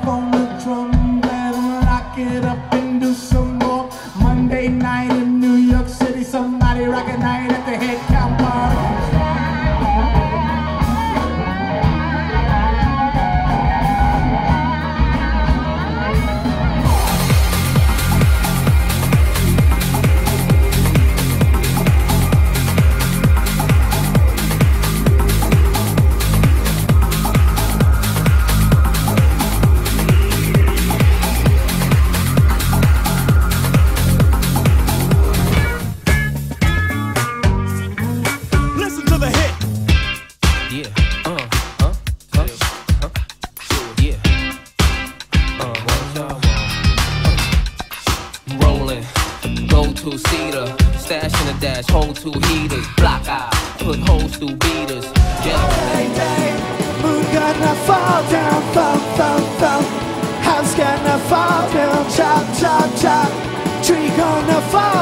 off on the drum, let them lock it up and do some more. Monday night in New York City, somebody rock a night at the head count party. Two-seater, stash in the dash, hold two heaters, block eye, put holes through beaters. Hey, hey, moon gonna fall down, fall, fall, fall. House gonna fall down, chop, chop, chop. Tree gonna fall